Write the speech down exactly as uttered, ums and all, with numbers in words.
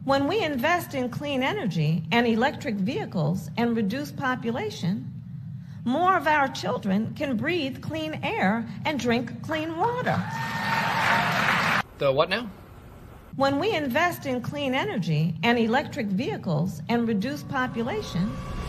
When we invest in clean energy and electric vehicles and reduce population, more of our children can breathe clean air and drink clean water. The what now? When we invest in clean energy and electric vehicles and reduce population,